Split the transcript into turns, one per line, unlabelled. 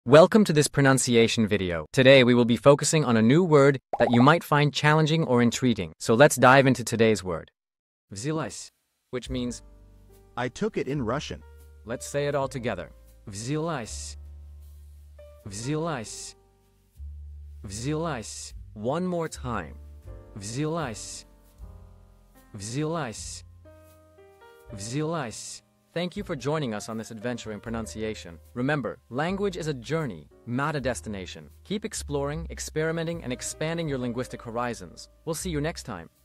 Welcome to this pronunciation video. Today we will be focusing on a new word that you might find challenging or intriguing. So let's dive into today's word. Взялась, which means
I took it in Russian.
let's say it all together. Взялась. Взялась. Взялась. One more time. Взялась. Взялась. Взялась. Thank you for joining us on this adventure in pronunciation. Remember, language is a journey, not a destination. Keep exploring, experimenting, and expanding your linguistic horizons. We'll see you next time.